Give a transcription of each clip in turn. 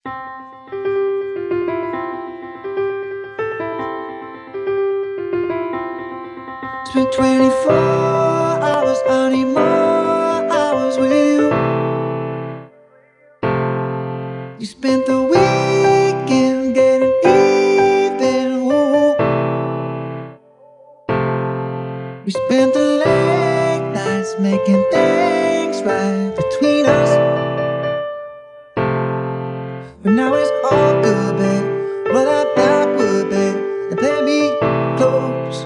Spent 24 hours, I need more hours with you. You spent the weekend getting even, ooh. We spent the late nights making things right between us. But now it's all good, babe. Roll that backward, babe, and play me close.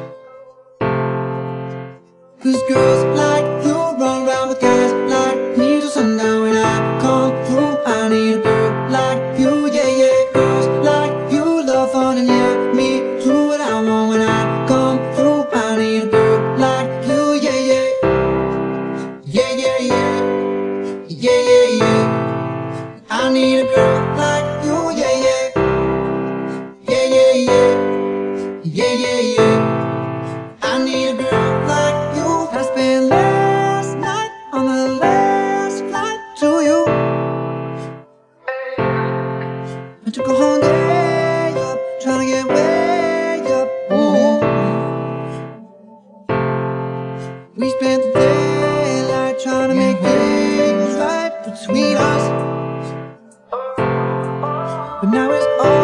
'Cause girls like you run around with guys like me till sundown. When I come through, I need a girl like you, yeah, yeah. Girls like you love fun and yeah, me do what I want. When I come through, I need a girl like you, yeah, yeah. Yeah, yeah, yeah. Yeah, yeah, yeah. I need a girl like you, yeah, yeah. Yeah, yeah, yeah. Yeah, yeah, yeah. I need a girl like you. I spent last night on the last flight to you. I took a whole day up, trying to get way up. Ooh. We spent the daylight trying to make things right between us. But now it's all